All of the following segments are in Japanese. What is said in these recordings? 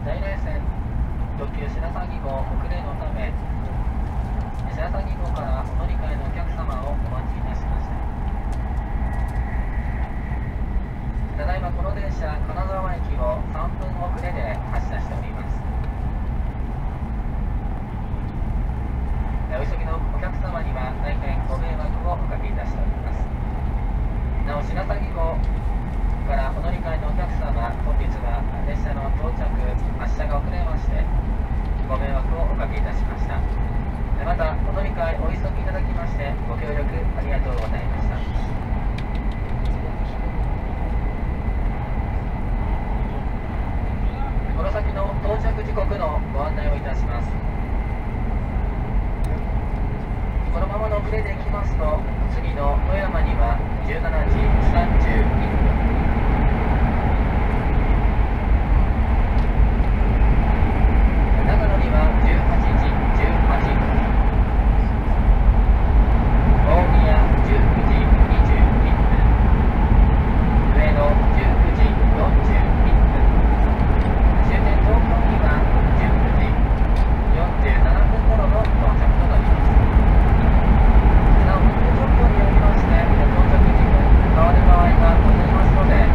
在来線特急白鷺号遅れのため、白鷺号からお乗り換えのお客様をお待ちいたしました。ただいまこの電車、金沢駅を3分遅れで発車しております。お急ぎのお客様には大変ご迷惑をおかけいたしております。なお、白鷺号からお乗り換えのお客様、本日は列車の到着、発車が遅れましてご迷惑をおかけいたしました。またお乗り換えお急ぎいただきましてご協力ありがとうございました。この先の到着時刻のご案内をいたします。このままの遅れで行きますと、次の富山には17時31分、長野には18時18分、大宮19時21分、上野19時41分、終点東京には19時47分頃の到着となります。なお、運転状況によりまして到着時間変わる場合がございますので、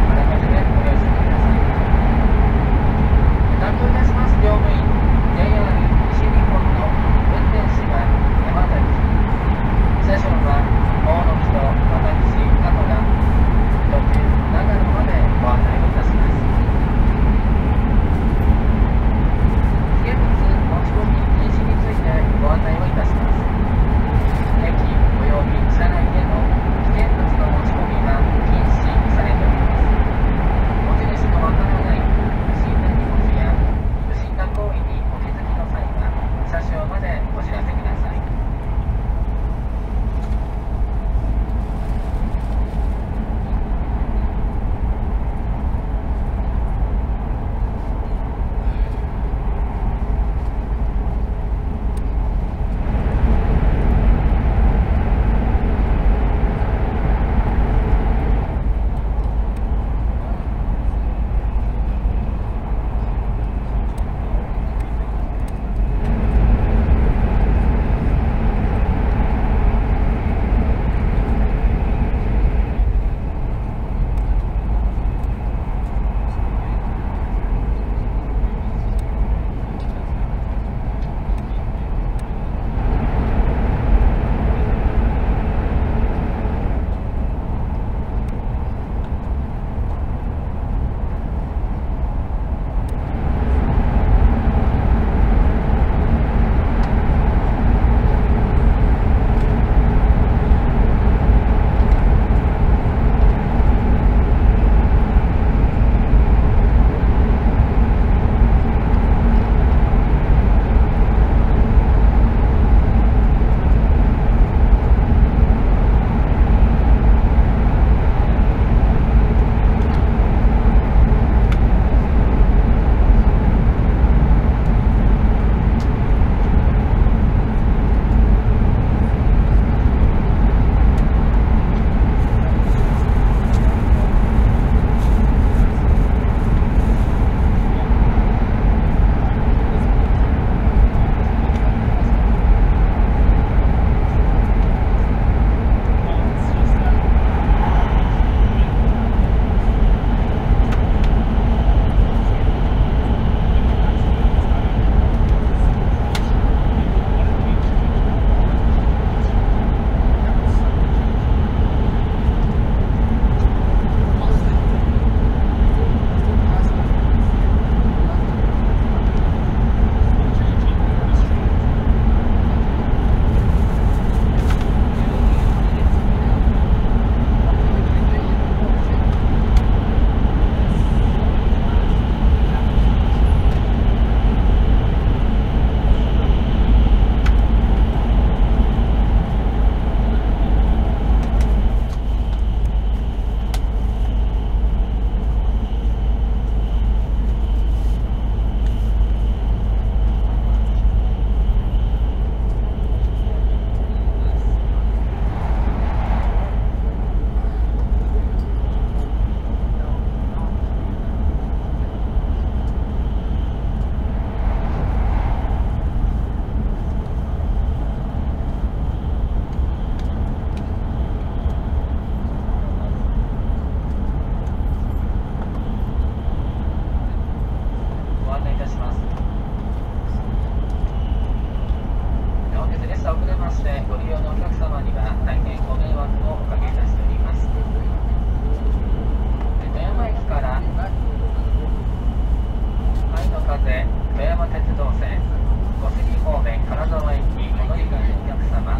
してご利用のお客様には大変ご迷惑をおかけいたしております。富山駅から愛の風富山鉄道線小杉方面金沢駅お乗り換えのお客様、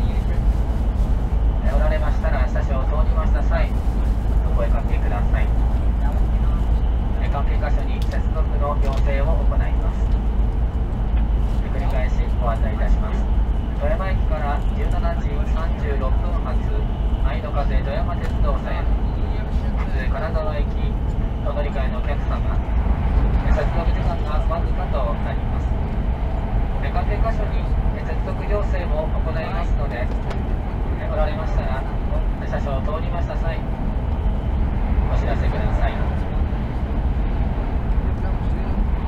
おられましたら車掌を通りました際お声かけください。関係箇所に接続の要請を行います。繰り返しご案内いたします。富山駅から17時36分発愛の風富山鉄道線金沢駅お乗り換えのお客様、接続時間がわずかとなります。関係箇所に接続要請を行いますので、おられましたら車掌を通りました際お知らせください。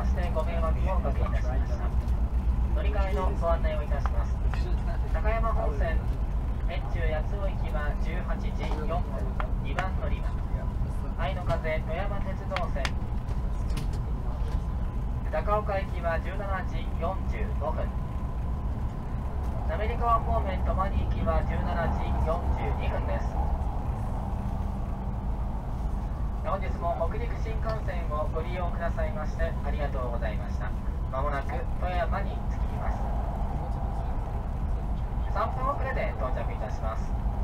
してご迷惑をおかけいたしました。乗り換えのご案内をいたします。高山本線越中八尾行きは18時4分、2番乗り場。愛の風富山鉄道線高岡行きは17時45分。滑川方面泊まり行きは17時42分です。本日も北陸新幹線をご利用くださいましてありがとうございました。まもなく富山に着きます。3分遅れで到着いたします。